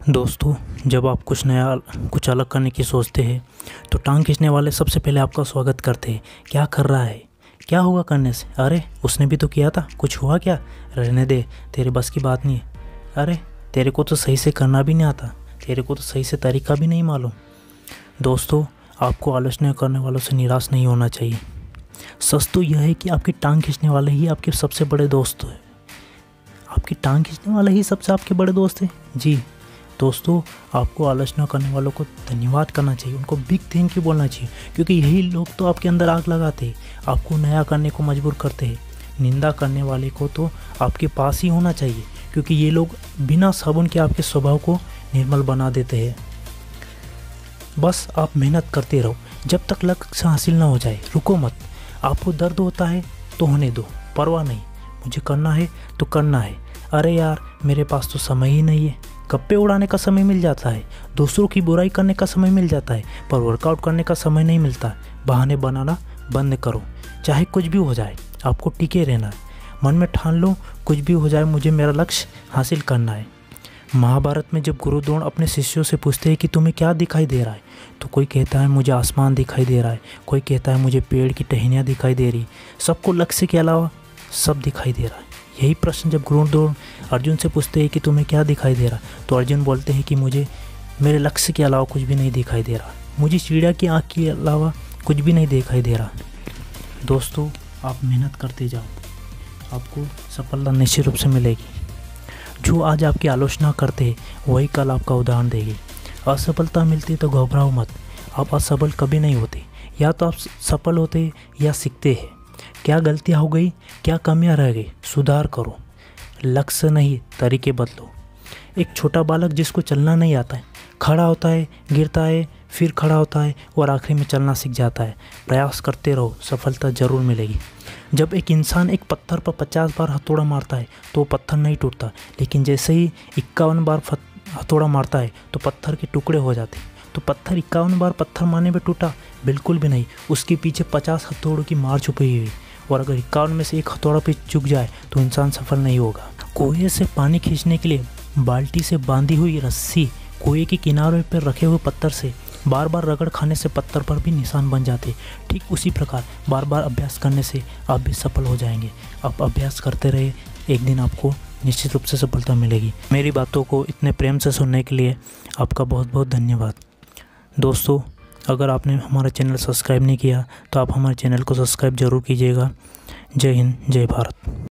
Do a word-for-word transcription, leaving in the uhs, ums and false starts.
दोस्तों, जब आप कुछ नया कुछ अलग करने की सोचते हैं तो टांग खींचने वाले सबसे पहले आपका स्वागत करते हैं। क्या कर रहा है, क्या होगा करने से? अरे उसने भी तो किया था, कुछ हुआ क्या? रहने दे, तेरे बस की बात नहीं है। अरे तेरे को तो सही से करना भी नहीं आता, तेरे को तो सही से तरीका भी नहीं मालूम। दोस्तों, आपको आलोचना करने वालों से निराश नहीं होना चाहिए। सच तो यह है कि आपकी टांग खींचने वाले ही आपके सबसे बड़े दोस्त हैं। आपकी टांग खींचने वाले ही सबसे आपके बड़े दोस्त हैं। जी दोस्तों, आपको आलोचना करने वालों को धन्यवाद करना चाहिए, उनको बिग थैंक यू बोलना चाहिए, क्योंकि यही लोग तो आपके अंदर आग लगाते हैं, आपको नया करने को मजबूर करते हैं। निंदा करने वाले को तो आपके पास ही होना चाहिए, क्योंकि ये लोग बिना साबुन के आपके स्वभाव को निर्मल बना देते हैं। बस आप मेहनत करते रहो जब तक लक्ष्य हासिल ना हो जाए। रुको मत। आपको दर्द होता है तो होने दो, परवाह नहीं, मुझे करना है तो करना है। अरे यार, मेरे पास तो समय ही नहीं है। गप्पे उड़ाने का समय मिल जाता है, दूसरों की बुराई करने का समय मिल जाता है, पर वर्कआउट करने का समय नहीं मिलता। बहाने बनाना बंद करो, चाहे कुछ भी हो जाए आपको टिके रहना है। मन में ठान लो, कुछ भी हो जाए मुझे मेरा लक्ष्य हासिल करना है। महाभारत में जब गुरु द्रोण अपने शिष्यों से पूछते हैं कि तुम्हें क्या दिखाई दे रहा है, तो कोई कहता है मुझे आसमान दिखाई दे रहा है, कोई कहता है मुझे पेड़ की टहनियाँ दिखाई दे रही। सबको लक्ष्य के अलावा सब दिखाई दे रहा है। यही प्रश्न जब गुरु द्रोण अर्जुन से पूछते हैं कि तुम्हें क्या दिखाई दे रहा, तो अर्जुन बोलते हैं कि मुझे मेरे लक्ष्य के अलावा कुछ भी नहीं दिखाई दे रहा, मुझे चिड़िया की आँख के अलावा कुछ भी नहीं दिखाई दे रहा। दोस्तों, आप मेहनत करते जाओ, आपको सफलता निश्चित रूप से मिलेगी। जो आज आपकी आलोचना करते हैं वही कल आपका उदाहरण देगी। असफलता मिलती तो घबराओ मत, आप असफल कभी नहीं होते। या तो आप सफल होते या सीखते हैं। क्या गलतियाँ हो गई, क्या कमियाँ रह गई, सुधार करो। लक्ष्य नहीं, तरीके बदलो। एक छोटा बालक जिसको चलना नहीं आता है, खड़ा होता है, गिरता है, फिर खड़ा होता है और आखिरी में चलना सीख जाता है। प्रयास करते रहो, सफलता ज़रूर मिलेगी। जब एक इंसान एक पत्थर पर पचास बार हथौड़ा मारता है तो वो पत्थर नहीं टूटता, लेकिन जैसे ही इक्यावन बार हथौड़ा मारता है तो पत्थर के टुकड़े हो जाते हैं। तो पत्थर इक्यावन बार पत्थर मारने में टूटा? बिल्कुल भी नहीं, उसके पीछे पचास हथौड़ों की मार छुपी हुई है। और अगर इक्यावन में से एक हथौड़ा पे चुक जाए तो इंसान सफल नहीं होगा। कुएं से पानी खींचने के लिए बाल्टी से बांधी हुई रस्सी कुएं के किनारे पर रखे हुए पत्थर से बार बार रगड़ खाने से पत्थर पर भी निशान बन जाते। ठीक उसी प्रकार बार बार अभ्यास करने से आप भी सफल हो जाएंगे। आप अभ्यास करते रहे, एक दिन आपको निश्चित रूप से सफलता मिलेगी। मेरी बातों को इतने प्रेम से सुनने के लिए आपका बहुत बहुत धन्यवाद। दोस्तों, अगर आपने हमारा चैनल सब्सक्राइब नहीं किया तो आप हमारे चैनल को सब्सक्राइब ज़रूर कीजिएगा। जय हिंद, जय भारत।